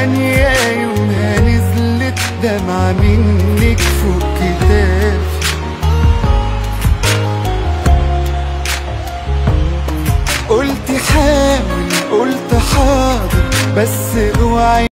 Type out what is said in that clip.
ثانية يومها نزلت دمعة منك فوق كتافي. قلت حاول، قلت حاضر، بس اوعي